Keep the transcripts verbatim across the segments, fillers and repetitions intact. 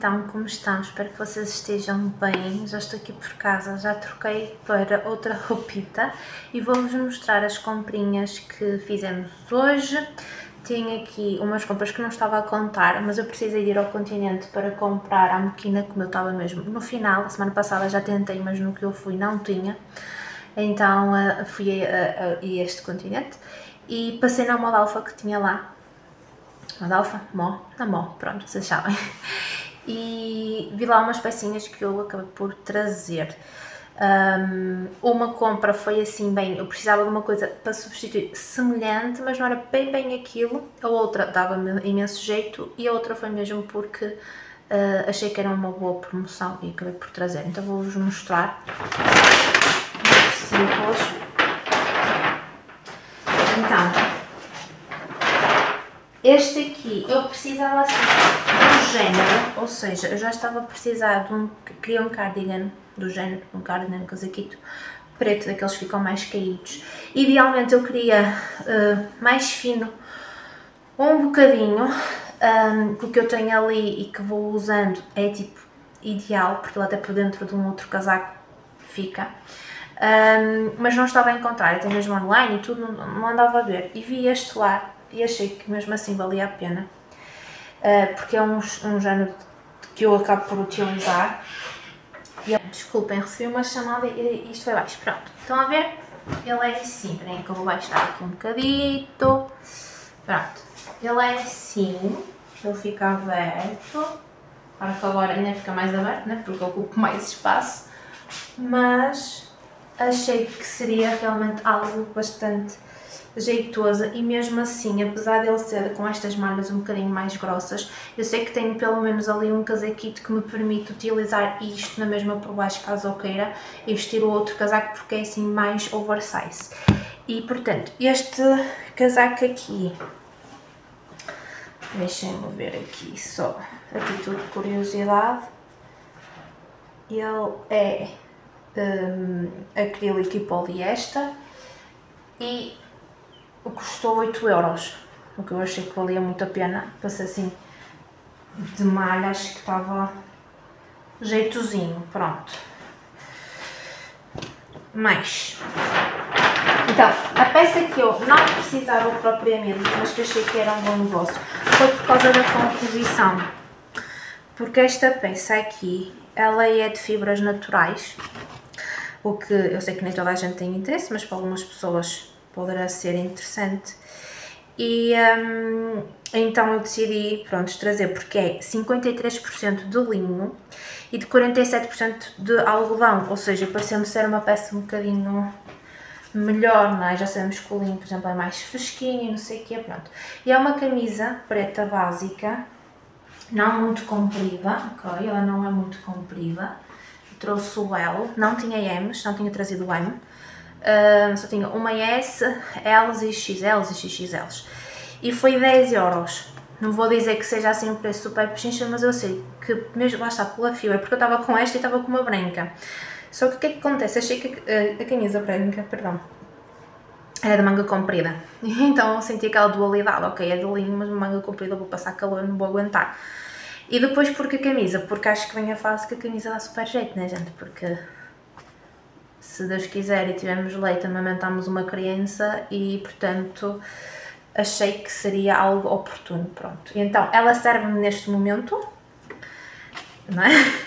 então, como estão? Espero que vocês estejam bem. Já estou aqui por casa, já troquei para outra roupita e vou-vos mostrar as comprinhas que fizemos hoje. Tenho aqui umas compras que não estava a contar, mas eu precisei de ir ao Continente para comprar a moquina, como eu estava mesmo no final. A semana passada já tentei, mas no que eu fui não tinha. Então fui a, a, a este Continente e passei na Modalfa que tinha lá. Modalfa? Mó? Na Mó, pronto, vocês sabem. E vi lá umas pecinhas que eu acabei por trazer. Um, uma compra foi assim bem, eu precisava de uma coisa para substituir semelhante, mas não era bem bem aquilo. A outra dava-me imenso jeito e a outra foi mesmo porque uh, achei que era uma boa promoção e acabei por trazer. Então vou-vos mostrar. Simples. Então, este aqui eu precisava assim do género, ou seja, eu já estava a precisar de um, queria um cardigan do género, um cardigan casaquito preto, daqueles que ficam mais caídos. Idealmente eu queria uh, mais fino, um bocadinho, um, que o que eu tenho ali e que vou usando é tipo ideal, porque ele até por dentro de um outro casaco fica. Um, mas não estava a encontrar, até mesmo online e tudo, não, não andava a ver. E vi este lá e achei que mesmo assim valia a pena, uh, porque é um, um género que eu acabo por utilizar. E, desculpem, recebi uma chamada e isto foi baixo. Pronto, estão a ver? Ele é assim, peraí que eu vou baixar aqui um bocadito. Pronto, ele é assim, ele fica aberto. Claro que agora ainda fica mais aberto, né? Porque eu ocupo mais espaço, mas achei que seria realmente algo bastante jeitoso e mesmo assim, apesar dele ser com estas malhas um bocadinho mais grossas, eu sei que tenho pelo menos ali um casaquito que me permite utilizar isto na mesma por baixo caso eu queira e vestir o outro casaco porque é assim mais oversize. E portanto, este casaco aqui, deixem-me ver aqui só, aqui tudo de curiosidade, ele é um, acrílico e poliéster e custou oito euros, o que eu achei que valia muito a pena, para ser assim de malha, acho que estava jeitozinho, pronto. Mais, então, a peça que eu não precisava propriamente, mas que achei que era um bom negócio, foi por causa da composição, porque esta peça aqui, ela é de fibras naturais, o que eu sei que nem toda a gente tem interesse, mas para algumas pessoas poderá ser interessante. E um, então eu decidi, pronto, trazer, porque é cinquenta e três por cento de linho e de quarenta e sete por cento de algodão, ou seja, pareceu-me ser uma peça um bocadinho melhor, não é? Já sabemos que o linho, por exemplo, é mais fresquinho e não sei o que, pronto. E é uma camisa preta básica, não muito comprida, ok? Ela não é muito comprida. Trouxe o L, não tinha M's, não tinha trazido o M. Uh, só tinha uma S, L's e X L's e X X L's e foi dez euros. Não vou dizer que seja assim um preço super pechincha, mas eu sei que mesmo lá está pela fibra, porque eu estava com esta e estava com uma branca. Só que o que é que acontece? Achei que a, a camisa branca, perdão, era de manga comprida, então eu senti aquela dualidade, ok, é de linho, mas manga comprida, vou passar calor, não vou aguentar. E depois porque a camisa, porque acho que vem a fase que a camisa dá super jeito, né gente, porque se Deus quiser e tivermos leite, amamentamos uma criança e, portanto, achei que seria algo oportuno, pronto. E então, ela serve-me neste momento, não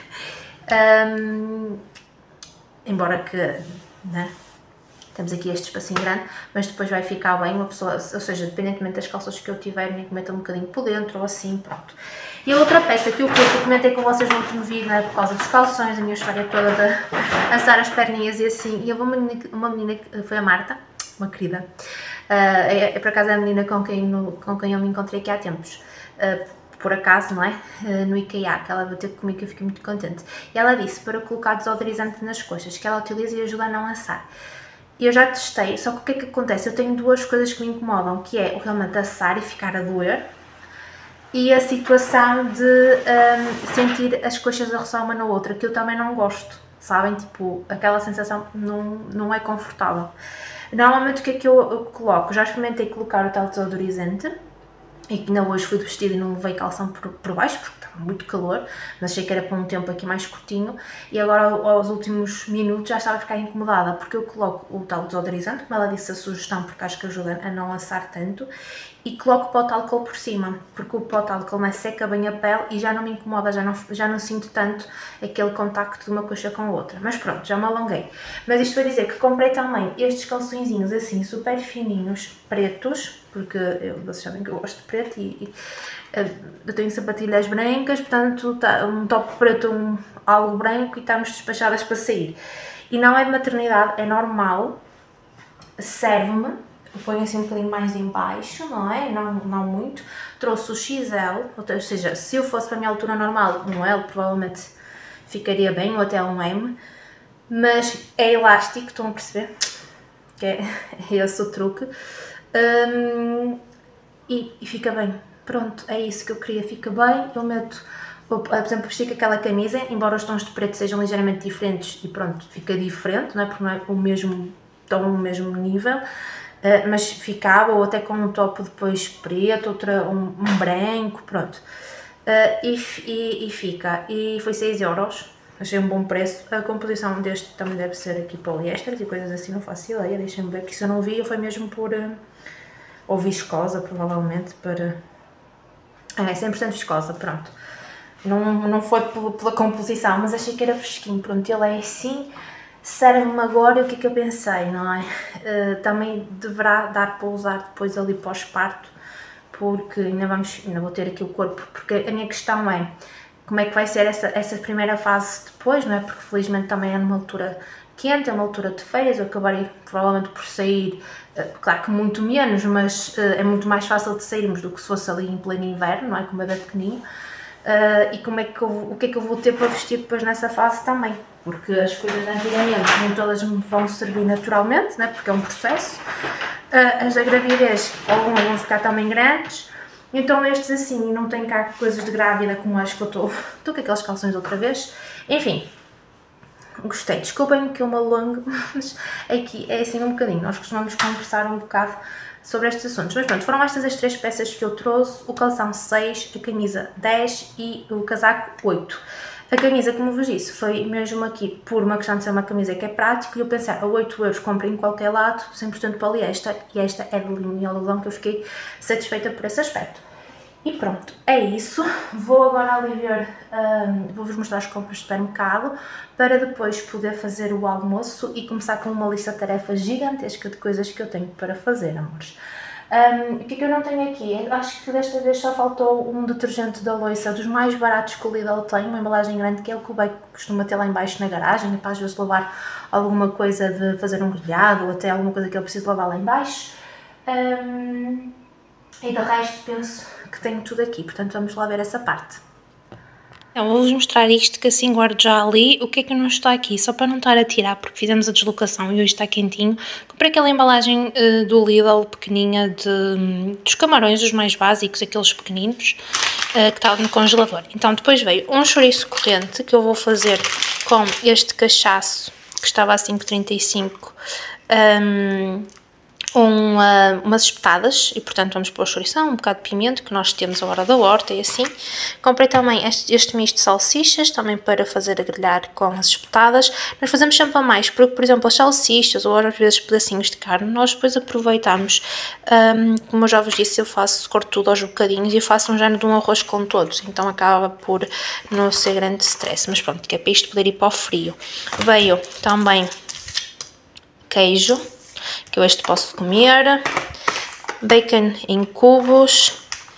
é? Um, embora que, né, temos aqui este espacinho grande, mas depois vai ficar bem, uma pessoa, ou seja, independentemente das calças que eu tiver, nem que meta um bocadinho por dentro ou assim, pronto. E a outra peça que eu, que eu comentei com vocês no último vídeo, né, por causa dos calções, a minha história toda de assar as perninhas e assim, e houve uma menina, uma menina que foi a Marta, uma querida, uh, é, é por acaso a menina com quem, no, com quem eu me encontrei aqui há tempos, uh, por acaso, não é? Uh, no IKEA, que ela bateu comigo que eu fiquei muito contente. E ela disse para colocar desodorizante nas coxas, que ela utiliza e ajuda a não assar. E eu já testei, só que o que é que acontece? Eu tenho duas coisas que me incomodam, que é o realmente assar e ficar a doer, e a situação de um, sentir as coxas a roçar uma na outra, que eu também não gosto, sabem? Tipo, aquela sensação não, não é confortável. Normalmente o que é que eu, eu coloco? Já experimentei colocar o tal desodorizante e que ainda hoje fui de vestido e não levei calção por, por baixo, porque estava muito calor, mas achei que era para um tempo aqui mais curtinho, e agora aos últimos minutos já estava a ficar incomodada, porque eu coloco o tal desodorizante, como ela disse a sugestão, porque acho que ajuda a não assar tanto, e coloco pó de álcool por cima, porque o pó de álcool não seca bem a pele e já não me incomoda, já não, já não sinto tanto aquele contacto de uma coxa com a outra. Mas pronto, já me alonguei. Mas isto vai dizer que comprei também estes calçõezinhos assim, super fininhos, pretos, porque eu, vocês sabem que eu gosto de preto e, e eu tenho sapatilhas brancas, portanto tá, um top preto, um algo branco e estamos despachadas para sair. E não é de maternidade, é normal, serve-me. Eu ponho assim um bocadinho mais em baixo, não é? Não, não muito. Trouxe o X L, ou seja, se eu fosse para a minha altura normal, um L provavelmente ficaria bem, ou até um M. Mas é elástico, estão a perceber? Que é, é esse o truque. Um, e, e fica bem. Pronto, é isso que eu queria, fica bem. Eu meto, por exemplo, estico aquela camisa, embora os tons de preto sejam ligeiramente diferentes, e pronto, fica diferente, não é? Porque não é o mesmo tom, o mesmo nível. Uh, mas ficava, ou até com um top depois preto, outra, um, um branco, pronto. Uh, e, e, e fica, e foi seis euros, achei um bom preço. A composição deste também deve ser aqui poliéster e coisas assim, não faço ideia, deixem-me ver, que se eu não vi, foi mesmo por, uh, ou viscosa, provavelmente, para... É, cem por cento viscosa, pronto. Não, não foi pela composição, mas achei que era fresquinho, pronto, ele é assim... Serve-me agora, e o que é que eu pensei, não é? Uh, também deverá dar para usar depois ali pós-parto, porque ainda, vamos, ainda vou ter aqui o corpo, porque a minha questão é como é que vai ser essa, essa primeira fase depois, não é? Porque felizmente também é numa altura quente, é uma altura de férias, eu acabarei provavelmente por sair, uh, claro que muito menos, mas uh, é muito mais fácil de sairmos do que se fosse ali em pleno inverno, não é? Com o bebê pequenino. Uh, e como é que eu, o que é que eu vou ter para vestir depois nessa fase também, porque as coisas antigamente nem todas me vão servir naturalmente, né? Porque é um processo, uh, as da gravidez algumas vão ficar também grandes, então estes assim não têm cá coisas de grávida como acho que eu estou, estou com aquelas calções outra vez, enfim, gostei, desculpem que eu me alongo, mas aqui é assim um bocadinho, nós costumamos conversar um bocado sobre estes assuntos, mas pronto, foram estas as três peças que eu trouxe, o calção seis, a camisa dez e o casaco oito. A camisa, como vos disse, foi mesmo aqui por uma questão de ser uma camisa que é prática e eu pensei, a oito euros compro em qualquer lado, cem por cento poliéster, e esta é de linho e algodão, que eu fiquei satisfeita por esse aspecto. E pronto, é isso. Vou agora ali ver, um, vou-vos mostrar as compras de supermercado para depois poder fazer o almoço e começar com uma lista de tarefas gigantesca de coisas que eu tenho para fazer, amores. Um, o que é que eu não tenho aqui? Eu acho que desta vez só faltou um detergente da louça dos mais baratos que o Lidl tem, uma embalagem grande, que é o que o Bacon costuma ter lá em baixo na garagem, e para às vezes lavar alguma coisa de fazer um grelhado ou até alguma coisa que ele precise lavar lá em baixo. Um, e de resto penso que tenho tudo aqui, portanto vamos lá ver essa parte. Então, vou-vos mostrar isto, que assim guardo já ali. O que é que não está aqui? Só para não estar a tirar, porque fizemos a deslocação e hoje está quentinho. Comprei aquela embalagem uh, do Lidl, pequeninha, de, um, dos camarões, os mais básicos, aqueles pequeninos, uh, que estavam no congelador. Então depois veio um chouriço corrente, que eu vou fazer com este cachaço, que estava a cinco e trinta e cinco, um, Um, uh, umas espetadas, e portanto vamos pôr chourição, um bocado de pimento, que nós temos a hora da horta e assim. Comprei também este, este misto de salsichas, também para fazer a grelhar com as espetadas. Nós fazemos sempre a mais, porque por exemplo as salsichas ou às vezes pedacinhos de carne, nós depois aproveitamos, um, como eu já vos disse, eu faço, corto tudo aos bocadinhos e faço um género de um arroz com todos, então acaba por não ser grande stress, mas pronto, que é para isto poder ir para o frio. Veio também queijo, que eu este posso comer, bacon em cubos,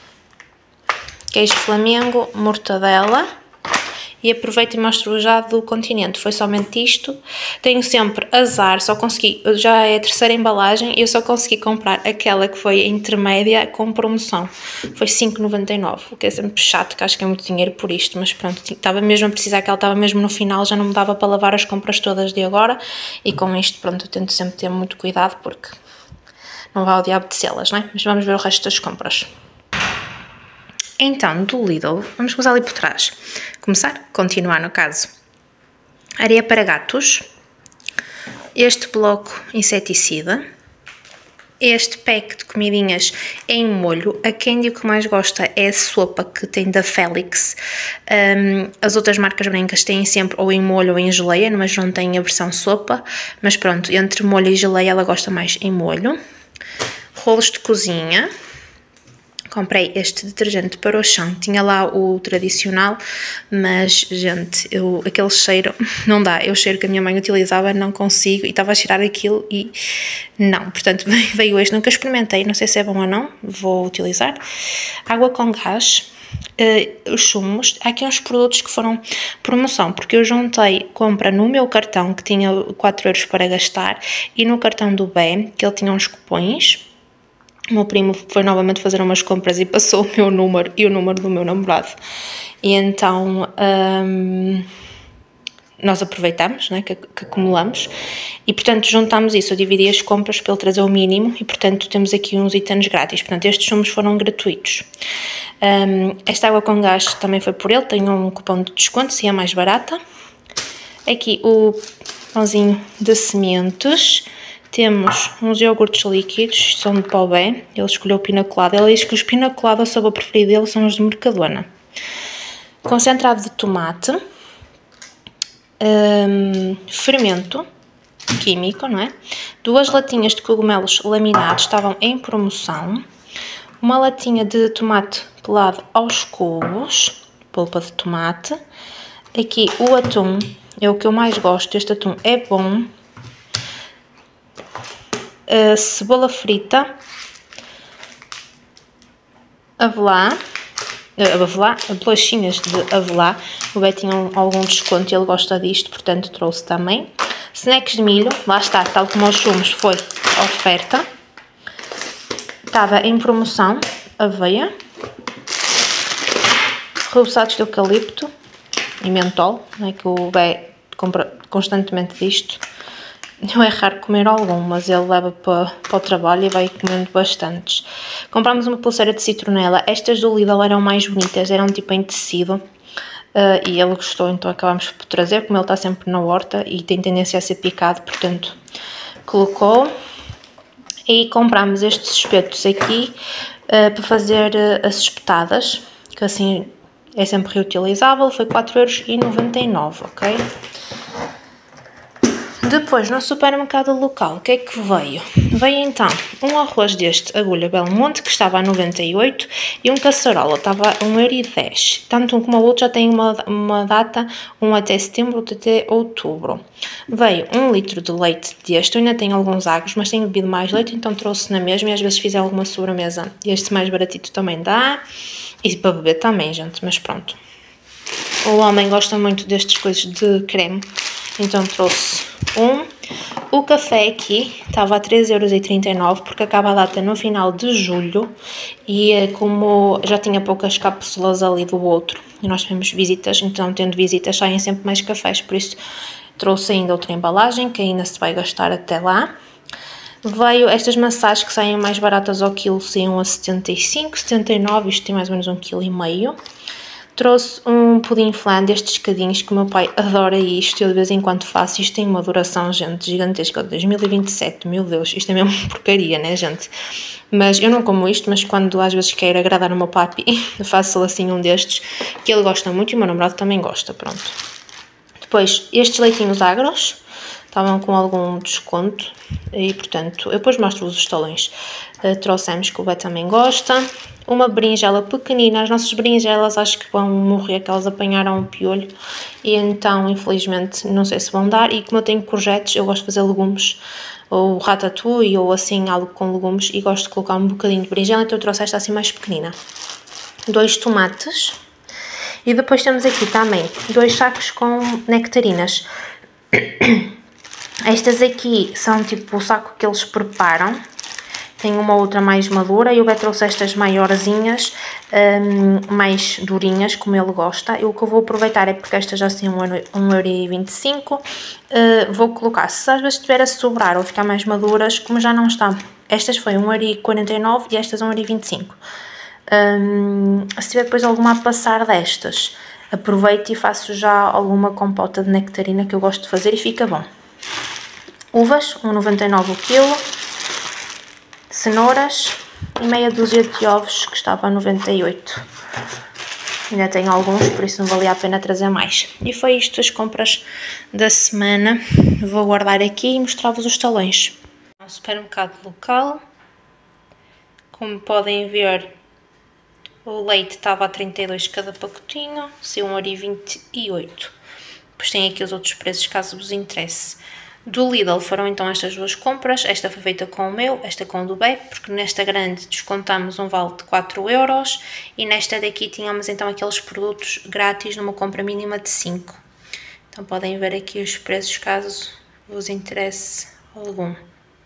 queijo flamengo, mortadela, e aproveito e mostro já do Continente. Foi somente isto. Tenho sempre azar, só consegui, já é a terceira embalagem, eu só consegui comprar aquela que foi a intermédia com promoção. Foi cinco e noventa e nove, o que é sempre chato, que acho que é muito dinheiro por isto, mas pronto, estava mesmo a precisar, que ela estava mesmo no final, já não me dava para lavar as compras todas de agora, e com isto, pronto, eu tento sempre ter muito cuidado, porque não vai ao diabo de selas, não é? Mas vamos ver o resto das compras. Então, do Lidl, vamos começar ali por trás. Começar, continuar no caso. Areia para gatos. Este bloco inseticida. este pack de comidinhas em molho. A Candy o que mais gosta é a sopa que tem da Felix. Um, as outras marcas brancas têm sempre ou em molho ou em geleia, mas não têm a versão sopa. Mas pronto, entre molho e geleia ela gosta mais em molho. Rolos de cozinha. Comprei este detergente para o chão, tinha lá o tradicional, mas, gente, eu, aquele cheiro não dá. Eu cheiro que a minha mãe utilizava, não consigo, e estava a cheirar aquilo e não. Portanto, veio este, nunca experimentei, não sei se é bom ou não, vou utilizar. Água com gás, uh, os sumos. Há aqui uns produtos que foram promoção, porque eu juntei compra no meu cartão, que tinha quatro euros para gastar, e no cartão do B E, que ele tinha uns cupons. O meu primo foi novamente fazer umas compras e passou o meu número e o número do meu namorado. E então hum, nós aproveitamos, né, que, que acumulamos, e portanto juntámos isso. Eu dividi as compras para ele trazer o mínimo e portanto temos aqui uns itens grátis. Portanto estes sumos foram gratuitos. Hum, esta água com gás também foi por ele, tem um cupom de desconto se é mais barata. Aqui o pãozinho de sementes. Temos uns iogurtes líquidos, são de pó B, ele escolheu o pina colada. Ele diz que os pina colada, o sabor preferido dele são os de Mercadona. Concentrado de tomate, hum, fermento químico, não é? Duas latinhas de cogumelos laminados, estavam em promoção. Uma latinha de tomate pelado aos cubos, polpa de tomate. Aqui o atum, é o que eu mais gosto, este atum é bom. Uh, cebola frita, avelã, uh, avelã, bolachinhas de avelã. O Beto tinha um, algum desconto e ele gosta disto, portanto trouxe também. Snacks de milho, lá está, tal como os sumos, foi oferta. Estava em promoção, aveia, reboçados de eucalipto e mentol, não é que o Beto compra constantemente disto. Eu é raro comer algum, mas ele leva para, para o trabalho e vai comendo bastantes. Comprámos uma pulseira de citronela. Estas do Lidl eram mais bonitas, eram tipo em tecido. Uh, e ele gostou, então acabámos por trazer, como ele está sempre na horta e tem tendência a ser picado, portanto, colocou. E comprámos estes espetos aqui uh, para fazer uh, as espetadas, que assim é sempre reutilizável. Foi quatro euros e noventa e nove, ok? Depois, no supermercado local, o que é que veio? Veio então um arroz deste, agulha Belmonte, que estava a noventa e oito, e um caçarola, estava a um euro e dez. Tanto um como o outro já tem uma, uma data, um até setembro, outro até outubro. Veio um litro de leite deste, eu ainda tenho alguns agros, mas tenho bebido mais leite, então trouxe na mesma, e às vezes fizer alguma sobremesa. Este mais baratito também dá, e para beber também, gente, mas pronto. O homem gosta muito destas coisas de creme, então trouxe um. O café aqui estava a três euros e trinta e nove porque acaba a data no final de julho e como já tinha poucas cápsulas ali do outro e nós tivemos visitas, então tendo visitas saem sempre mais cafés, por isso trouxe ainda outra embalagem que ainda se vai gastar até lá. Veio estas maçãs que saem mais baratas ao quilo, saíam a setenta e cinco, setenta e nove, isto tem mais ou menos um quilo e meio. Trouxe um pudim flan destes escadinhos que o meu pai adora isto, eu de vez em quando faço. Isto tem uma duração, gente, gigantesca, de dois mil e vinte e sete, meu Deus, isto é mesmo porcaria, né, gente? Mas eu não como isto, mas quando às vezes quero agradar o meu papi, faço assim um destes, que ele gosta muito e o meu namorado também gosta, pronto. Depois, estes leitinhos agros, estavam com algum desconto e, portanto, eu depois mostro-vos os talões. Uh, trouxemos que o Beto também gosta. Uma berinjela pequenina, as nossas berinjelas acho que vão morrer, que elas apanharam um piolho e então infelizmente não sei se vão dar. E como eu tenho courgettes, eu gosto de fazer legumes ou ratatouille ou assim algo com legumes e gosto de colocar um bocadinho de berinjela, então eu trouxe esta assim mais pequenina. Dois tomates e depois temos aqui também dois sacos com nectarinas. Estas aqui são tipo o saco que eles preparam. Tem uma outra mais madura e o Beto trouxe estas maiorzinhas, um, mais durinhas, como ele gosta. E o que eu vou aproveitar é porque estas já têm um euro e vinte e cinco. Uh, vou colocar, se às vezes estiver a sobrar ou ficar mais maduras, como já não está. Estas foi um euro e quarenta e nove e estas um euro e vinte e cinco. Um, se tiver depois alguma a passar destas, aproveito e faço já alguma compota de nectarina que eu gosto de fazer e fica bom. Uvas, um euro e noventa e nove o quilo. cenouras e meia dúzia de ovos, que estava a noventa e oito. Ainda tenho alguns, por isso não valia a pena trazer mais. E foi isto as compras da semana. Vou guardar aqui e mostrar-vos os talões. Um supermercado local. Como podem ver, o leite estava a trinta e dois cada pacotinho, saiu um euro e vinte e oito. Depois tem aqui os outros preços, caso vos interesse. Do Lidl foram então estas duas compras. Esta foi feita com o meu, esta com o do Bep, porque nesta grande descontamos um vale de quatro euros e nesta daqui tínhamos então aqueles produtos grátis numa compra mínima de cinco. Então podem ver aqui os preços caso vos interesse algum.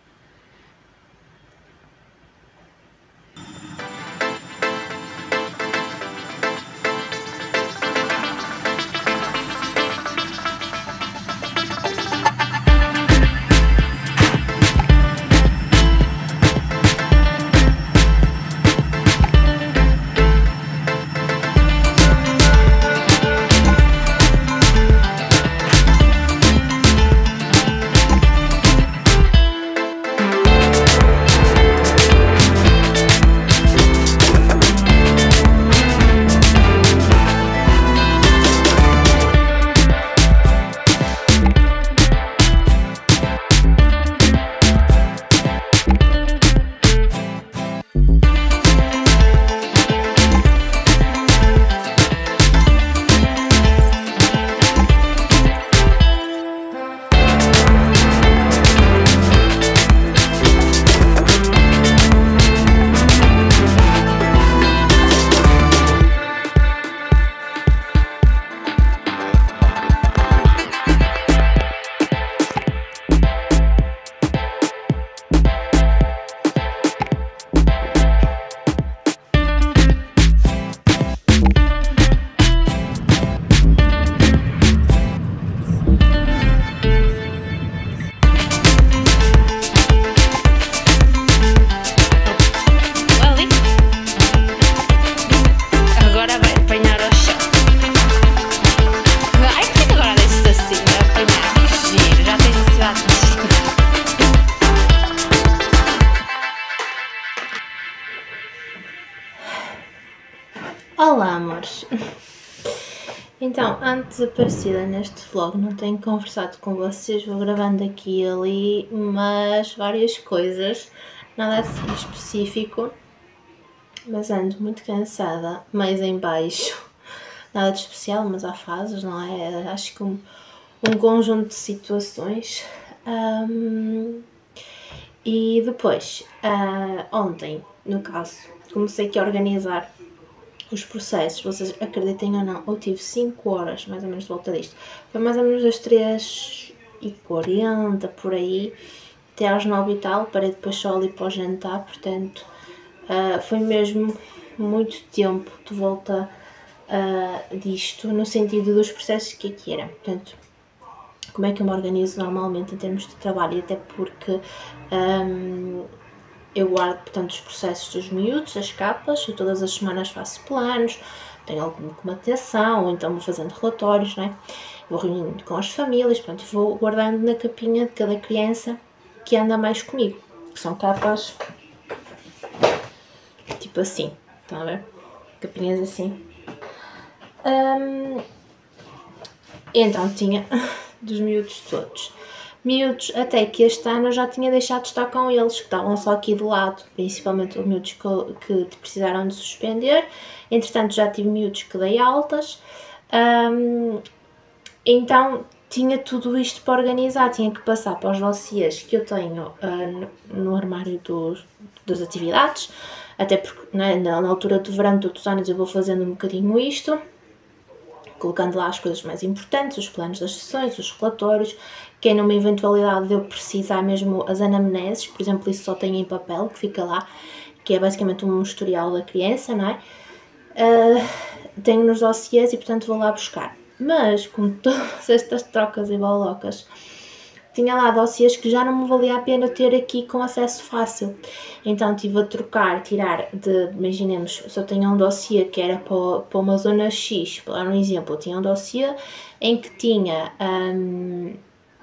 Olá, amores! Então, antes aparecida neste vlog, não tenho conversado com vocês, vou gravando aqui e ali, mas várias coisas, nada assim específico, mas ando muito cansada, mais em baixo, nada de especial, mas há fases, não é? Acho que um, um conjunto de situações. Um, e depois, uh, ontem, no caso, comecei aqui a organizar os processos. Vocês acreditem ou não, eu tive cinco horas mais ou menos de volta disto. Foi mais ou menos das três e quarenta por aí até às nove e tal, parei depois só ali para o jantar, portanto uh, foi mesmo muito tempo de volta uh, disto, no sentido dos processos que aqui era. Portanto, como é que eu me organizo normalmente em termos de trabalho, e até porque um, eu guardo, portanto, os processos dos miúdos, as capas, eu todas as semanas faço planos, tenho alguma documentação, ou então vou fazendo relatórios, não é? Vou reunindo com as famílias, portanto, vou guardando na capinha de cada criança que anda mais comigo, que são capas tipo assim, estão a ver? Capinhas assim. Um, então tinha dos miúdos todos. Miúdos até que este ano eu já tinha deixado de estar com eles, que estavam só aqui do lado, principalmente os miúdos que, que precisaram de suspender. Entretanto já tive miúdos que dei altas, um, então tinha tudo isto para organizar, tinha que passar para os dossiês que eu tenho uh, no, no armário dos, das atividades, até porque né, na, na altura do verão todos os anos eu vou fazendo um bocadinho isto, colocando lá as coisas mais importantes, os planos das sessões, os relatórios, que é numa eventualidade de eu precisar mesmo as anamneses, por exemplo, isso só tem em papel, que fica lá, que é basicamente um historial da criança, não é? Uh, tenho nos dossiês e, portanto, vou lá buscar. Mas, com todas estas trocas e bolocas, tinha lá dossiês que já não me valia a pena ter aqui com acesso fácil. Então, estive a trocar, tirar de, imaginemos, se eu tenho um dossiê que era para, para uma zona X, para dar um exemplo, eu tinha um dossiê em que tinha... Um,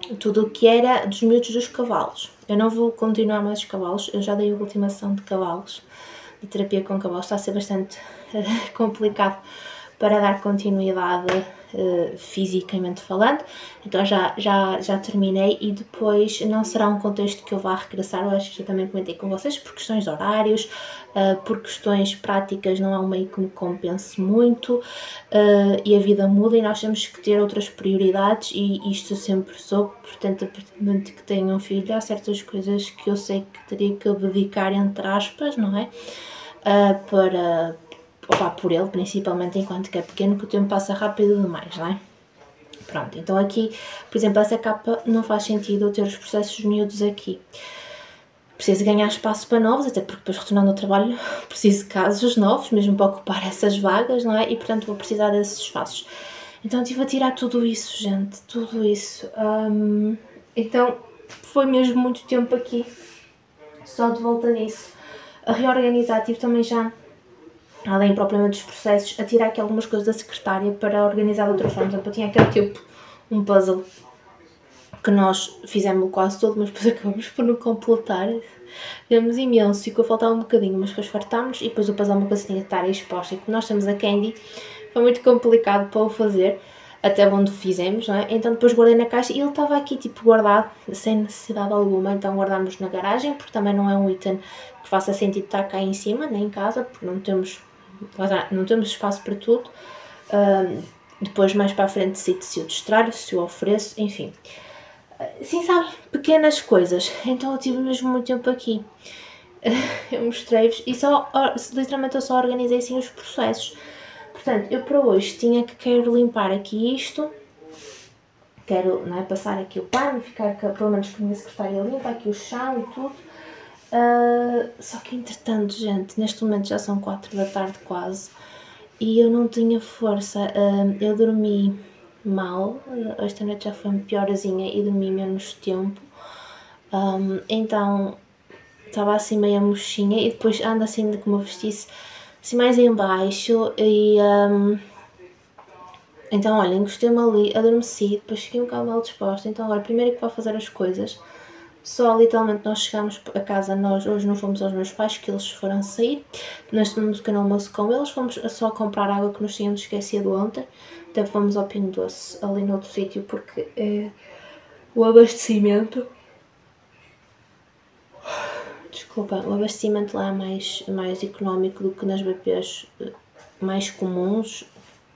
tudo o que era dos miúdos dos cavalos. Eu não vou continuar mais os cavalos, eu já dei a última ação de cavalos, de terapia com cavalos, está a ser bastante uh, complicado para dar continuidade uh, fisicamente falando, então já, já, já terminei e depois não será um contexto que eu vá regressar, eu acho que já também comentei com vocês, por questões de horários, uh, por questões práticas não é um meio que me compense muito uh, e a vida muda e nós temos que ter outras prioridades e isto eu sempre soube, portanto a partir do momento que tenho um filho há certas coisas que eu sei que teria que abdicar entre aspas, não é? Uh, para Opa, por ele, principalmente enquanto que é pequeno, que o tempo passa rápido demais, não é? Pronto, então aqui, por exemplo, essa capa não faz sentido eu ter os processos miúdos aqui. Preciso ganhar espaço para novos, até porque depois retornando ao trabalho preciso de casos novos, mesmo para ocupar essas vagas, não é? E portanto vou precisar desses espaços. Então estive a tirar tudo isso, gente, tudo isso. Um, então foi mesmo muito tempo aqui, só de volta nisso. A reorganizar, tive também já, além propriamente dos processos, a tirar aqui algumas coisas da secretária para organizar de outra forma. Por exemplo, eu tinha aquele tipo, um puzzle que nós fizemos quase todo, mas depois acabamos por não completar. Fizemos imenso, ficou a faltar um bocadinho, mas depois fartámos e depois o puzzle uma coisa tinha que estar exposta. E como nós temos a Candy, foi muito complicado para o fazer, até onde fizemos, não é? Então depois guardei na caixa e ele estava aqui tipo guardado, sem necessidade alguma, então guardámos na garagem, porque também não é um item que faça sentido estar cá em cima, nem em casa, porque não temos... não temos espaço para tudo. Uh, depois mais para a frente decido se eu distraio, se eu ofereço, enfim. Uh, sim, sabem, pequenas coisas. Então eu tive mesmo muito tempo aqui. Uh, eu mostrei-vos e só, literalmente eu só organizei assim os processos. Portanto, eu para hoje tinha que quero limpar aqui isto. Quero, não é, passar aqui o pano, ficar pelo menos com a minha secretária limpa, aqui o chão e tudo. Uh, só que entretanto, gente, neste momento já são quatro da tarde quase e eu não tinha força, uh, eu dormi mal, uh, esta noite já foi piorzinha e dormi menos tempo, um, então estava assim meio mochinha e depois ando assim de como eu vestisse assim mais em baixo e um, então olhem, encostei-me ali, adormeci, depois fiquei um bocado mal disposta, então agora primeiro é que vou fazer as coisas. Só literalmente nós chegámos a casa, nós hoje não fomos aos meus pais, que eles foram sair, nós tomamos o pequeno almoço com eles, fomos só comprar água que nos tínhamos esquecido ontem, até fomos ao Pingo Doce, ali no outro sítio, porque é, o abastecimento, desculpa, o abastecimento lá é mais, mais económico do que nas B Ps mais comuns,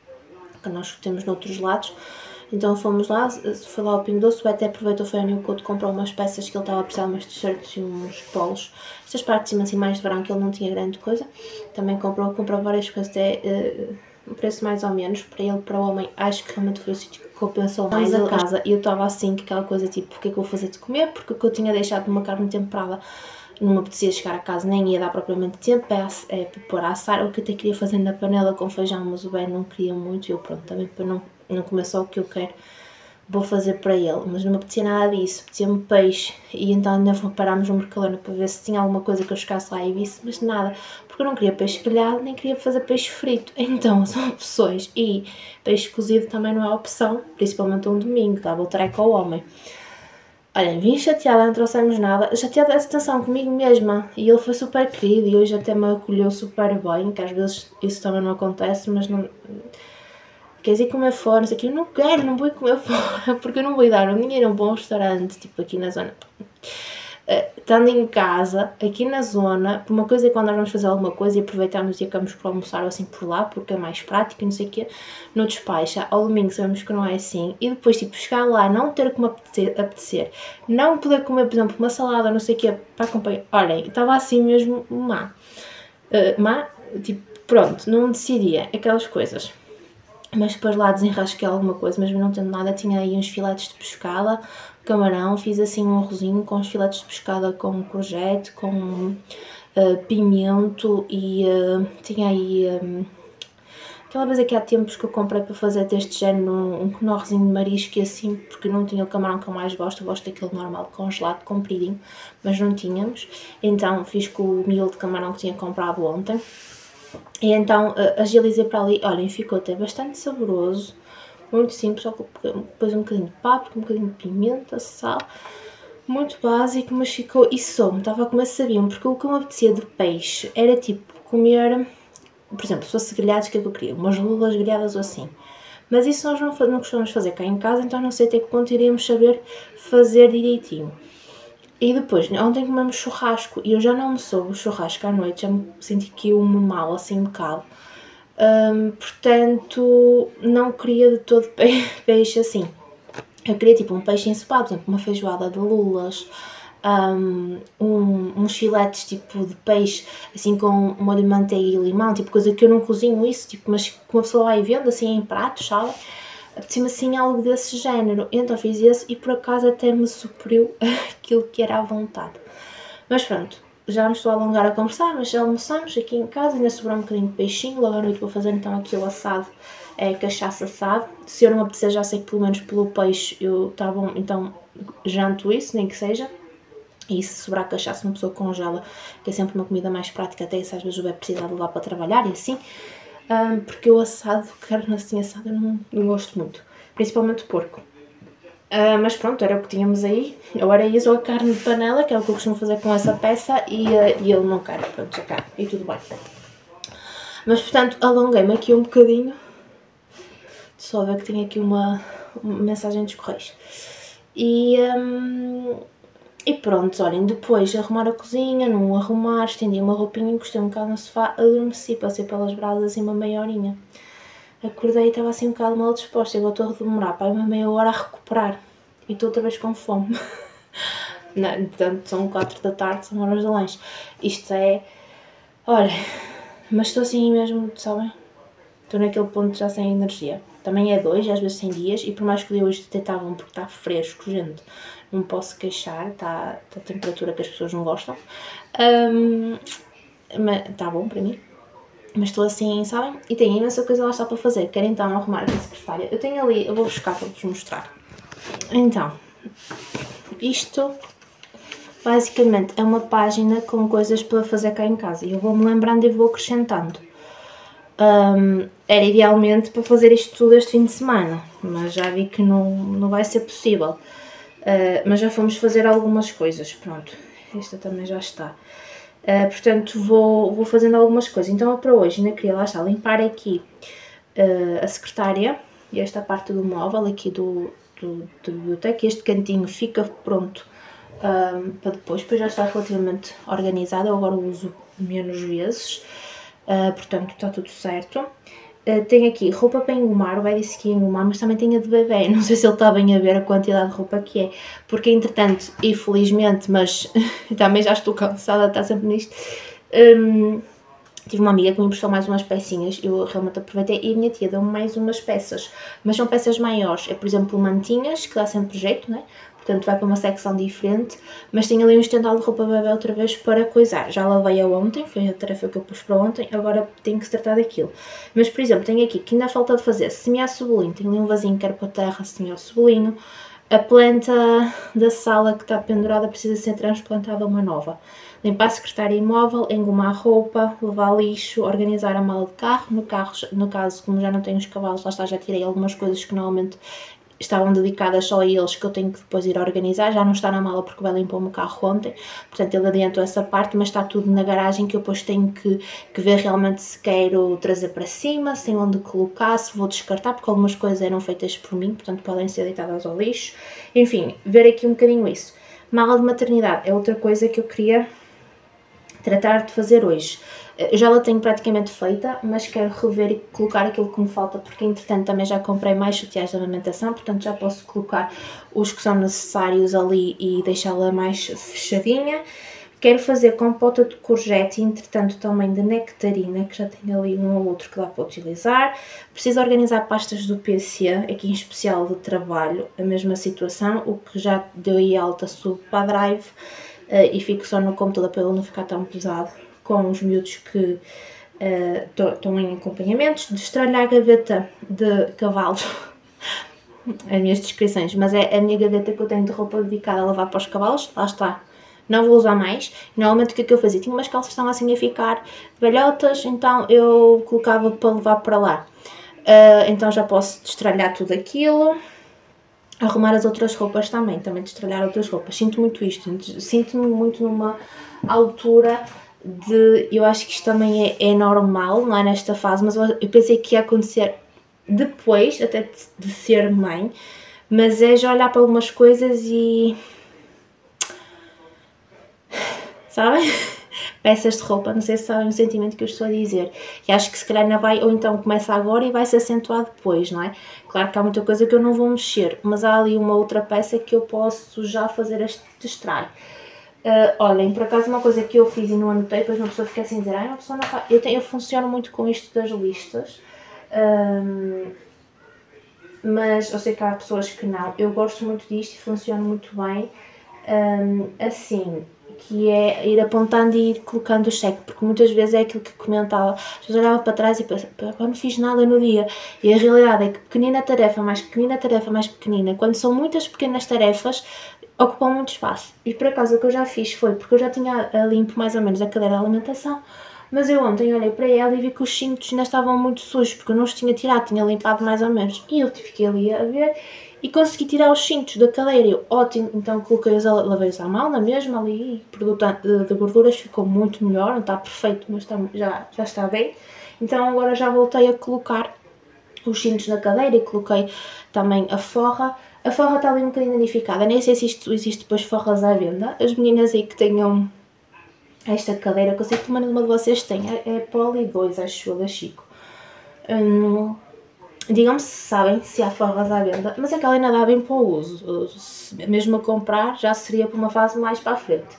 que nós temos noutros lados. Então fomos lá, foi lá ao Pingo Doce, o Beto aproveitou, foi ao New Code, comprou umas peças que ele estava a precisar, umas t-shirts e uns polos. Estas partes de cima assim mais de verão, que ele não tinha grande coisa. Também comprou, comprou várias coisas, até uh, um preço mais ou menos, para ele, para o homem, acho que realmente foi o sítio que compensou mais a casa. E eu estava assim, que aquela coisa tipo, o que é que eu vou fazer de comer? Porque o que eu tinha deixado de uma carne temperada não me apetecia chegar a casa, nem ia dar propriamente tempo, é, é para pôr a assar, o que eu até queria fazer na panela com feijão, mas o Ben não queria muito, e eu pronto, também para não, não comer só o que eu quero, vou fazer para ele, mas não me apetecia nada disso, apetecia-me peixe, e então ainda parámos no Mercadona para ver se tinha alguma coisa que eu chegasse lá e visse, mas nada, porque eu não queria peixe grelhado, nem queria fazer peixe frito, então são opções, e peixe cozido também não é opção, principalmente um domingo, dava o treco ao homem. Olhem, vim chateada, não trouxemos nada, chateada essa tensão comigo mesma, e ele foi super querido e hoje até me acolheu super bem, que às vezes isso também não acontece, mas não... Queres ir comer fora, não sei o que, eu não quero, não vou ir comer fora, porque eu não vou dar um dinheiro a um bom restaurante, tipo aqui na zona. Uh, estando em casa, aqui na zona, uma coisa é quando nós vamos fazer alguma coisa e aproveitamos e acabamos por almoçar ou assim por lá, porque é mais prático e não sei o quê, no despacho, ao domingo sabemos que não é assim, e depois tipo chegar lá, não ter como apetecer, apetecer não poder comer, por exemplo, uma salada, não sei o quê, para acompanhar, olhem, estava assim mesmo má, uh, má, tipo, pronto, não decidia aquelas coisas. Mas depois lá desenrasquei alguma coisa, mesmo não tendo nada, tinha aí uns filetes de pescada, camarão, fiz assim um arrozinho com os filetes de pescada com courgette, com uh, pimento e uh, tinha aí... Um, aquela vez aqui há tempos que eu comprei para fazer deste género um, um knorrezinho de marisco e assim, porque não tinha o camarão que eu mais gosto, eu gosto daquele normal, congelado, compridinho, mas não tínhamos, então fiz com o miolo de camarão que tinha comprado ontem. E então uh, agilizei para ali, olhem, ficou até bastante saboroso, muito simples, só depois um bocadinho de páprica, um bocadinho de pimenta, sal, muito básico, mas ficou, e soube, estava a comer sabiam, porque o que me apetecia de peixe era tipo comer, por exemplo, se fosse grelhados, o que é que eu queria? Umas lulas grelhadas ou assim. Mas isso nós não, não costumamos fazer cá em casa, então não sei até que ponto iríamos saber fazer direitinho. E depois, ontem comemos churrasco e eu já não me soube o churrasco à noite, já me senti que eu me mal assim um bocado. Um, portanto, não queria de todo peixe assim. Eu queria tipo um peixe ensopado, por exemplo, uma feijoada de lulas, um, um, uns filetes tipo de peixe assim com molho de manteiga e limão, tipo coisa que eu não cozinho isso, tipo, mas que uma pessoa vai vendo assim em pratos, sabe? Apetecia-me assim algo desse género, então fiz esse e por acaso até me supriu aquilo que era à vontade. Mas pronto, já me estou a alongar a conversar, mas já almoçamos aqui em casa, ainda sobrou um bocadinho de peixinho, logo à noite vou fazer então aqui o assado, é cachaça assado. Se eu não apetecer, já sei que pelo menos pelo peixe eu tá bom, então janto isso, nem que seja. E se sobrar cachaça uma pessoa congela, que é sempre uma comida mais prática, até se às vezes o bebê precisar de levar para trabalhar e assim. Um, porque o assado, carne assim assada, eu não, não gosto muito, principalmente porco. Uh, mas pronto, era o que tínhamos aí. Ou era isso ou a carne de panela, que é o que eu costumo fazer com essa peça, e, uh, e ele não quer, pronto, já cá, e tudo bem. Mas portanto, alonguei-me aqui um bocadinho. Só ver que tenho aqui uma, uma mensagem dos correios. E, um, e pronto, olhem, depois arrumar a cozinha, não arrumar, estendi uma roupinha, encostei um bocado no sofá, adormeci, passei pelas brasas assim uma meia horinha. Acordei e estava assim um bocado mal disposta, agora estou a demorar para uma meia hora a recuperar e estou outra vez com fome. Não, portanto, são quatro da tarde, são horas de lanche. Isto é, olha, mas estou assim mesmo, sabem? Estou naquele ponto já sem energia. Também é dois, às vezes sem dias, e por mais que o dia hoje até está bom porque está fresco, gente, não posso queixar, está, está a temperatura que as pessoas não gostam. Um, mas está bom para mim. Mas estou assim, sabem? E tenho imensa coisa lá está para fazer. Quero então arrumar aqui a secretária. Eu tenho ali, eu vou buscar para vos mostrar. Então, isto basicamente é uma página com coisas para fazer cá em casa. E eu vou-me lembrando e vou acrescentando. Um, era idealmente para fazer isto tudo este fim de semana, mas já vi que não, não vai ser possível. Uh, mas já fomos fazer algumas coisas, pronto. Esta também já está. Uh, portanto, vou, vou fazendo algumas coisas. Então, para hoje, ainda queria lá está, limpar aqui uh, a secretária e esta parte do móvel aqui do, do, do biblioteca. Este cantinho fica pronto um, para depois, depois já está relativamente organizado. Eu agora uso menos vezes, uh, portanto, está tudo certo. Uh, tenho aqui roupa para engomar, o Bé disse que ia engomar, mas também tenho a de bebê. Não sei se ele está bem a ver a quantidade de roupa que é, porque entretanto, e felizmente, mas também já estou cansada de estar sempre nisto, um, tive uma amiga que me emprestou mais umas pecinhas, eu realmente aproveitei, e a minha tia deu-me mais umas peças, mas são peças maiores, é por exemplo mantinhas, que dá sempre jeito, não é? Portanto vai para uma secção diferente, mas tenho ali um estendal de roupa bebê outra vez para coisar. Já lavei-a ontem, foi a tarefa que eu pus para ontem, agora tenho que se tratar daquilo. Mas, por exemplo, tenho aqui, que ainda falta de fazer, semear cebolinho, tenho ali um vasinho que era para a terra, semear o cebolinho. A planta da sala que está pendurada precisa ser transplantada a uma nova. Limpar a secretária imóvel, engomar a roupa, levar lixo, organizar a mala de carro. No carro, no caso, como já não tenho os cavalos, lá está, já tirei algumas coisas que normalmente estavam dedicadas só a eles, que eu tenho que depois ir a organizar. Já não está na mala porque vai limpar-me o carro ontem, portanto ele adiantou essa parte, mas está tudo na garagem, que eu depois tenho que, que ver realmente se quero trazer para cima, sem onde colocar, se vou descartar, porque algumas coisas eram feitas por mim, portanto podem ser deitadas ao lixo. Enfim, ver aqui um bocadinho isso. Mala de maternidade é outra coisa que eu queria tratar de fazer hoje. Eu já la tenho praticamente feita, mas quero rever e colocar aquilo que me falta, porque entretanto também já comprei mais sutiãs de amamentação, portanto já posso colocar os que são necessários ali e deixá-la mais fechadinha. Quero fazer compota de courgette e entretanto também de nectarina, que já tenho ali um ou outro que dá para utilizar. Preciso organizar pastas do P C, aqui em especial de trabalho, a mesma situação, o que já deu aí alta subo para a Drive uh, e fico só no computador para ele não ficar tão pesado, com os miúdos que estão uh, em acompanhamentos. Destralhar a gaveta de cavalos, as minhas descrições, mas é a minha gaveta que eu tenho de roupa dedicada a lavar para os cavalos, lá está. Não vou usar mais. Normalmente o que é que eu fazia? Tinha umas calças que estavam assim a ficar velhotas, então eu colocava para levar para lá. Uh, então já posso destralhar tudo aquilo. Arrumar as outras roupas também, também destralhar outras roupas. Sinto muito isto, sinto-me muito numa altura de... Eu acho que isto também é, é normal, não é nesta fase, mas eu, eu pensei que ia acontecer depois, até de, de ser mãe, mas é já olhar para algumas coisas e... Sabem? Peças de roupa, não sei se sabem o sentimento que eu estou a dizer, e acho que se calhar ainda vai, ou então começa agora e vai se acentuar depois, não é? Claro que há muita coisa que eu não vou mexer, mas há ali uma outra peça que eu posso já fazer este destralhe. Uh, olhem, por acaso uma coisa que eu fiz e não anotei, depois uma pessoa fica assim a dizer, ah, uma pessoa não faz... eu, tenho, eu funciono muito com isto das listas, um, mas eu sei que há pessoas que não, eu gosto muito disto e funciona muito bem, um, assim... que é ir apontando e ir colocando o cheque, porque muitas vezes é aquilo que comentava, às vezes olhava para trás e pensava, não fiz nada no dia, e a realidade é que pequenina tarefa, mais pequenina tarefa, mais pequenina, quando são muitas pequenas tarefas, ocupam muito espaço, e por acaso o que eu já fiz foi, porque eu já tinha limpo mais ou menos a cadeira de alimentação, mas eu ontem olhei para ela e vi que os cintos ainda estavam muito sujos, porque eu não os tinha tirado, tinha limpado mais ou menos, e eu fiquei ali a ver, e consegui tirar os cintos da cadeira, eu, ótimo, então coloquei-os, lavei-os à mão, na mesma ali, produto de, de gorduras, ficou muito melhor, não está perfeito, mas está, já, já está bem, então agora já voltei a colocar os cintos na cadeira e coloquei também a forra, a forra está ali um bocadinho danificada, nem sei se isto existe depois forras à venda, as meninas aí que tenham esta cadeira, que eu sei que uma de vocês tem, é, é Poli dois, acho eu, da Chico. Hum, Digam-me se sabem se há forras à venda, mas aquela ainda dá bem para o uso, mesmo a comprar já seria para uma fase mais para a frente.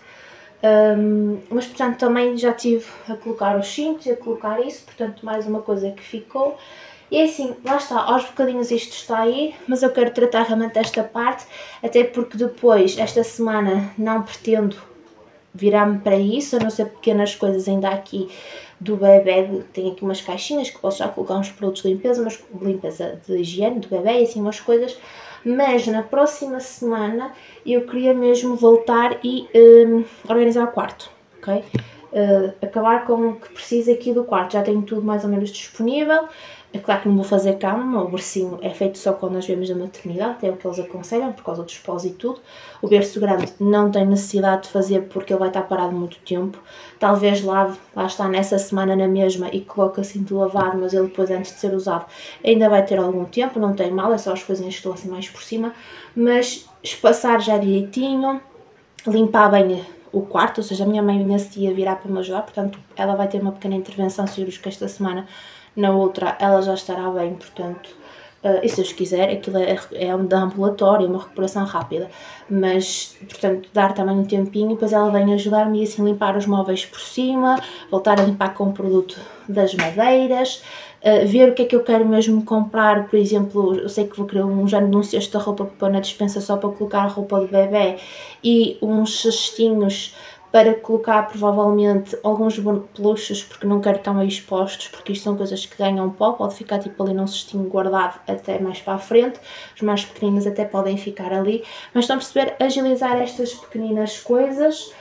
Um, mas portanto também já tive a colocar os cintos e a colocar isso, portanto mais uma coisa que ficou. E é assim, lá está, aos bocadinhos isto está aí, mas eu quero tratar realmente desta parte, até porque depois, esta semana, não pretendo virar-me para isso, a não ser pequenas coisas ainda aqui do bebê, tenho aqui umas caixinhas que posso já colocar uns produtos de limpeza, mas limpeza de higiene do bebê e assim umas coisas, mas na próxima semana eu queria mesmo voltar e um, organizar o quarto, ok? Uh, acabar com o que precisa aqui do quarto, já tenho tudo mais ou menos disponível. É claro que não vou fazer cama, o bercinho é feito só quando nós vemos a maternidade, é o que eles aconselham, por causa dos pós e tudo. O berço grande não tem necessidade de fazer porque ele vai estar parado muito tempo. Talvez lave, lá está, nessa semana na mesma e coloque assim de lavado, mas ele depois antes de ser usado ainda vai ter algum tempo, não tem mal, é só as coisinhas que estão assim mais por cima. Mas espaçar já direitinho, limpar bem o quarto, ou seja, a minha mãe nesse dia virá para me ajudar, portanto ela vai ter uma pequena intervenção cirúrgica esta semana. Na outra ela já estará bem, portanto, uh, e se Deus quiser, aquilo é, é um ambulatório, uma recuperação rápida, mas, portanto, dar também um tempinho, depois ela vem ajudar-me e assim limpar os móveis por cima, voltar a limpar com o produto das madeiras, uh, ver o que é que eu quero mesmo comprar, por exemplo, eu sei que vou querer um género de um cesto de roupa para pôr na despensa só para colocar a roupa do bebê e uns cestinhos para colocar provavelmente alguns peluches, porque não quero estar meio expostos, porque isto são coisas que ganham pó, pode ficar tipo ali num cestinho guardado até mais para a frente, os mais pequeninos até podem ficar ali, mas estão a perceber, agilizar estas pequeninas coisas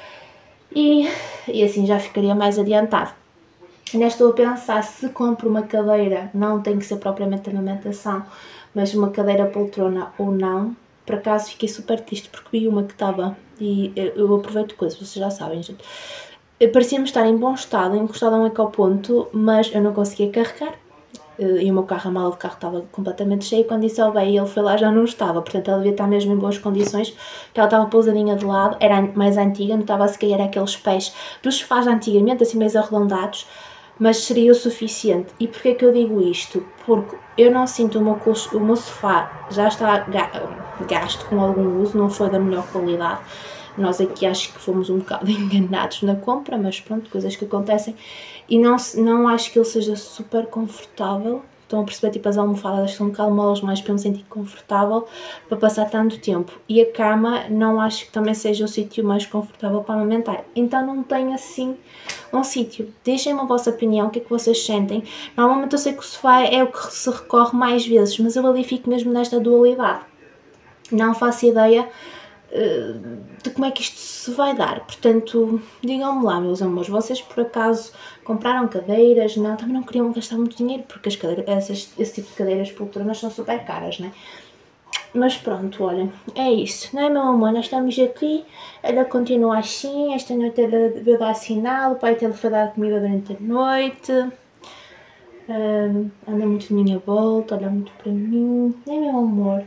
e, e assim já ficaria mais adiantado. Ainda estou a pensar se compro uma cadeira, não tem que ser propriamente a amamentação, mas uma cadeira poltrona ou não. Por acaso fiquei super triste porque vi uma que estava, e eu aproveito coisas, vocês já sabem, gente. Parecia-me estar em bom estado, encostada a um ecoponto, mas eu não conseguia carregar. E o meu carro, a mala de carro estava completamente cheia, e quando disse ao bem, ele foi lá, já não estava. Portanto, ela devia estar mesmo em boas condições, que ela estava pousadinha de lado, era mais antiga, notava-se que era aqueles pés dos sofás de antigamente, assim meio arredondados, mas seria o suficiente. E porquê que eu digo isto? Porque eu não sinto o meu, o meu sofá já está gasto com algum uso, não foi da melhor qualidade. Nós aqui acho que fomos um bocado enganados na compra, mas pronto, coisas que acontecem. E não, não acho que ele seja super confortável. Estão a perceber, tipo, as almofadas são um bocado moles, mais para me sentir confortável para passar tanto tempo. E a cama não acho que também seja o sítio mais confortável para amamentar. Então não tem assim um sítio. Deixem-me a vossa opinião, o que é que vocês sentem. Normalmente eu sei que o sofá é o que se recorre mais vezes, mas eu ali fico mesmo nesta dualidade. Não faço ideia de como é que isto se vai dar. Portanto, digam-me lá, meus amores, vocês por acaso compraram cadeiras? Não, também não queriam gastar muito dinheiro, porque as cadeiras, essas, esse tipo de cadeiras poltronas são super caras, né? Mas pronto, olhem, é isso, não é, meu amor? Nós estamos aqui, ela continua assim, esta noite ela veio dar sinal, o pai dele foi dar comida durante a noite, um, anda muito de minha volta, olha muito para mim, não é, meu amor?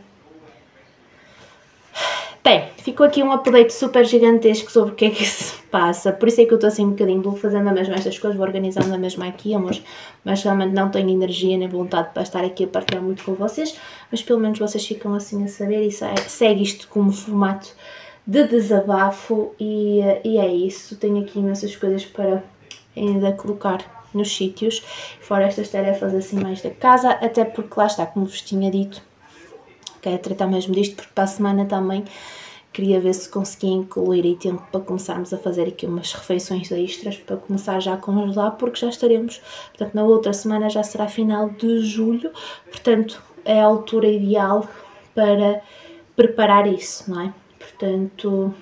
Bem, ficou aqui um update super gigantesco sobre o que é que se passa, por isso é que eu estou assim um bocadinho, vou fazendo a mesma estas coisas, vou organizando a mesma aqui, amores, mas realmente não tenho energia nem vontade para estar aqui a partilhar muito com vocês, mas pelo menos vocês ficam assim a saber e segue isto como formato de desabafo e, e é isso. Tenho aqui imensas coisas para ainda colocar nos sítios, fora estas tarefas assim mais da casa, até porque lá está, como vos tinha dito, quero tratar mesmo disto porque para a semana também queria ver se conseguia incluir aí tempo para começarmos a fazer aqui umas refeições extras para começar já a congelar, porque já estaremos, portanto na outra semana já será final de julho, portanto é a altura ideal para preparar isso, não é? Portanto,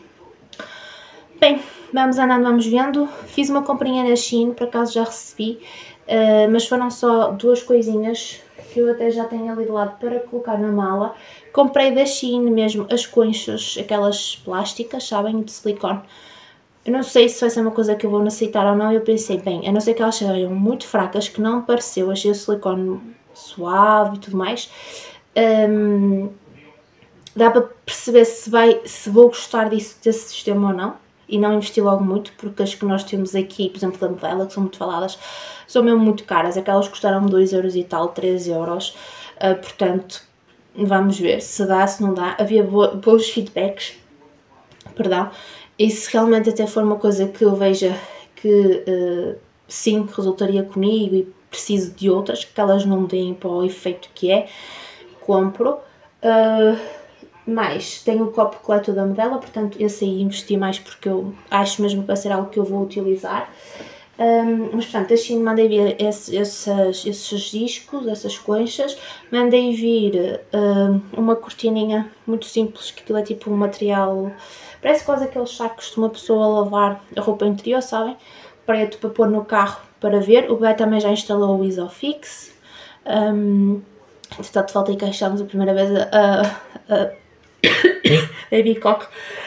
bem, vamos andando, vamos vendo. Fiz uma comprinha na Shein, por acaso já recebi, uh, mas foram só duas coisinhas que eu até já tenho ali de lado para colocar na mala. Comprei da Shein mesmo as conchas, aquelas plásticas, sabem, de silicone. Eu não sei se vai ser uma coisa que eu vou necessitar ou não, eu pensei, bem, a não ser que elas sejam muito fracas, que não me pareceu, achei o silicone suave e tudo mais. Um, dá para perceber se, vai, se vou gostar disso, desse sistema ou não, e não investir logo muito, porque as que nós temos aqui, por exemplo da Medela, que são muito faladas, são mesmo muito caras, aquelas custaram dois euros e tal, três euros, uh, portanto, vamos ver se dá, se não dá. Havia bons feedbacks, perdão, e se realmente até for uma coisa que eu veja que uh, sim, resultaria comigo e preciso de outras, que elas não deem para o efeito que é, compro. Uh, mais, tenho o copo coleto da Medela, portanto esse aí investi mais porque eu acho mesmo que vai ser algo que eu vou utilizar. Um, mas portanto, a Shein mandei vir esse, esses, esses discos, essas conchas, mandei vir um, uma cortininha muito simples, que aquilo é tipo um material, parece quase aqueles sacos de uma pessoa lavar a roupa interior, sabem? Preto, para pôr no carro para ver. O Bé também já instalou o Isofix. Um, entretanto, falta encaixarmos a primeira vez a, a, a Baby Cock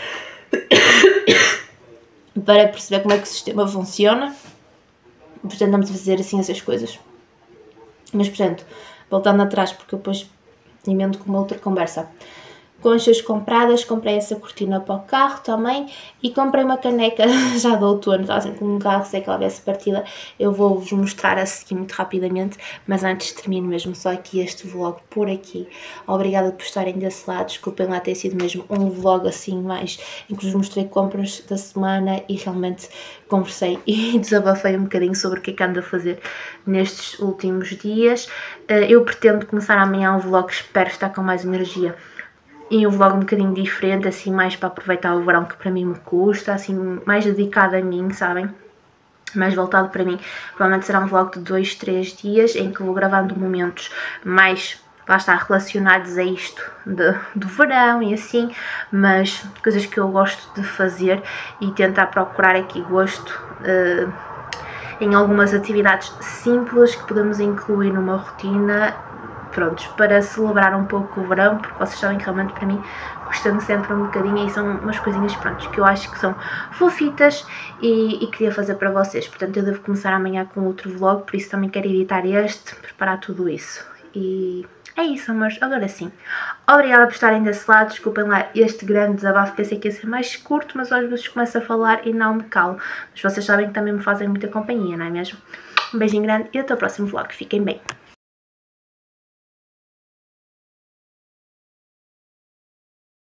para perceber como é que o sistema funciona. Portanto, vamos fazer assim essas coisas. Mas, portanto, voltando atrás, porque eu depois emendo com uma outra conversa. Conchas compradas, comprei essa cortina para o carro também e comprei uma caneca já do outono, está assim com um carro, sei que ela viesse partida, eu vou-vos mostrar a seguir muito rapidamente, mas antes termino mesmo só aqui este vlog por aqui. Obrigada por estarem desse lado, desculpem lá ter sido mesmo um vlog assim mais, em que vos mostrei compras da semana e realmente conversei e desabafei um bocadinho sobre o que é que ando a fazer nestes últimos dias. Eu pretendo começar amanhã um vlog, espero estar com mais energia. E um vlog um bocadinho diferente, assim, mais para aproveitar o verão que para mim me custa, assim, mais dedicado a mim, sabem? Mais voltado para mim. Provavelmente será um vlog de dois, três dias, em que vou gravando momentos mais, lá está, relacionados a isto de, do verão e assim, mas coisas que eu gosto de fazer e tentar procurar aqui gosto uh, em algumas atividades simples que podemos incluir numa rotina, prontos, para celebrar um pouco o verão, porque vocês sabem que realmente para mim custa-me sempre um bocadinho e são umas coisinhas, prontos, que eu acho que são fofitas e, e queria fazer para vocês. Portanto, eu devo começar amanhã com outro vlog, por isso também quero editar este, preparar tudo isso. E é isso, amores, agora sim. Obrigada por estarem desse lado, desculpem lá este grande desabafo, pensei que ia ser mais curto, mas às vezes começo a falar e não me calo. Mas vocês sabem que também me fazem muita companhia, não é mesmo? Um beijinho grande e até o próximo vlog, fiquem bem.